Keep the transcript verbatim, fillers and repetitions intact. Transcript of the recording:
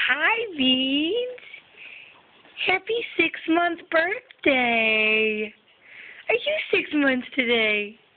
Hi, Beans. Happy six-month birthday. Are you six months today?